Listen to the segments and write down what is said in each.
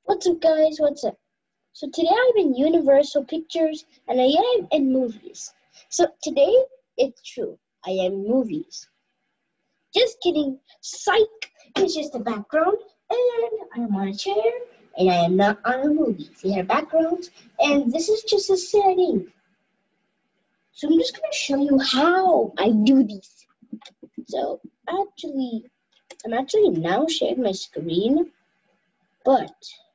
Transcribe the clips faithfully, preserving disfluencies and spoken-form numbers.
What's up, guys? What's up? So today I'm in Universal Pictures and I am in movies. So today it's true. I am movies. Just kidding. Psych. It's just a background and I'm on a chair and I am not on a movie. See our backgrounds and this is just a setting. So I'm just gonna show you how I do these. So actually, I'm actually now sharing my screen, but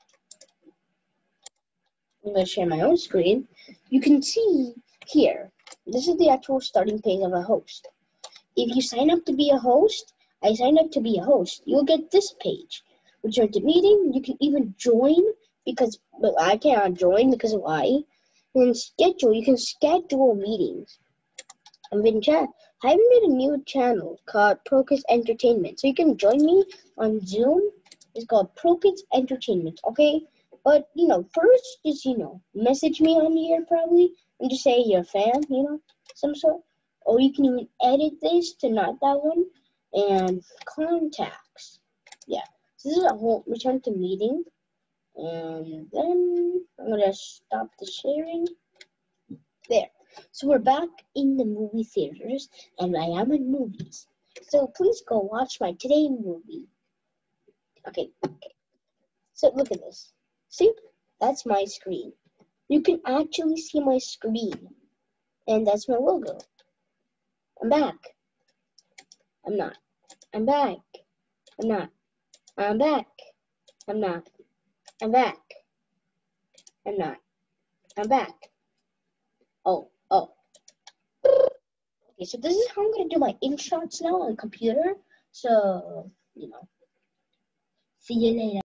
I'm going to share my own screen. You can see here, this is the actual starting page of a host. If you sign up to be a host, I signed up to be a host, you'll get this page. Return to meeting, you can even join, because well, I cannot join because of why. And schedule, you can schedule meetings. I've been chat. I have made a new channel called ProKids Entertainment. So you can join me on Zoom. It's called ProKids Entertainment, okay? But, you know, first, just, you know, message me on here probably and just say you're a fan, you know, some sort. Or you can even edit this to not that one. And contacts. Yeah. So this is a whole return to meeting. And then I'm going to stop the sharing. There. So we're back in the movie theaters and I am in movies. So please go watch my today movie. Okay. Okay. So look at this. See, that's my screen. You can actually see my screen. And that's my logo. I'm back. I'm not. I'm back. I'm not. I'm back. I'm not. I'm back. I'm not. I'm back. Oh, oh. Okay, so this is how I'm going to do my ink shots now on computer. So, you know. See you later.